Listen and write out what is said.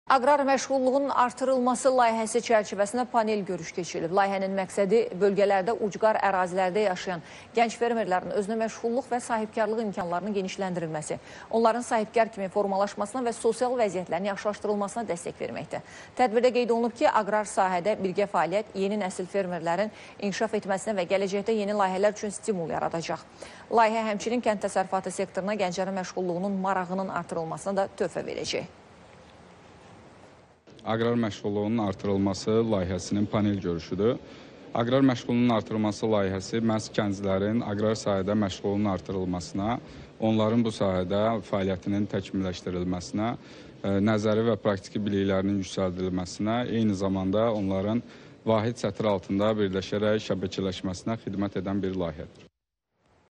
Aqrar məşğulluğun artırılması layihəsi çərçivəsində panel görüş keçirilib. Layihənin məqsədi bölgələrdə ucqar ərazilərdə yaşayan gənc fermerlərin özünə məşğulluq və sahibkarlıq imkanlarının genişləndirilməsi, onların sahibkar kimi formalaşmasına və sosial vəziyyətlərin yaxşılaşdırılmasına dəstək verməkdir. Tədbirdə qeyd olunub ki, aqrar sahədə birgə fəaliyyət yeni nəsil fermerlərin inkişaf etməsinə və gələcəkdə yeni layihələr üçün stimul yaradacaq. Layihə həmçinin kənd təsərrüfatı sektoruna gənclərin məşğulluğunun marağının artırılmasına da töhfə verəcək. Aqrar məşğulluğunun artırılması layihəsinin panel görüşüdür. Aqrar məşğulluğunun artırılması layihəsi məhz gənclərin aqrar sahədə məşğulluğunun artırılmasına, onların bu sahədə fəaliyyətinin təkmilləşdirilməsinə, nəzəri və praktiki biliklərinin yüksəldilməsinə, eyni zamanda onların vahid sətir altında birləşərək şəbəkələşməsinə xidmət edən bir layihədir.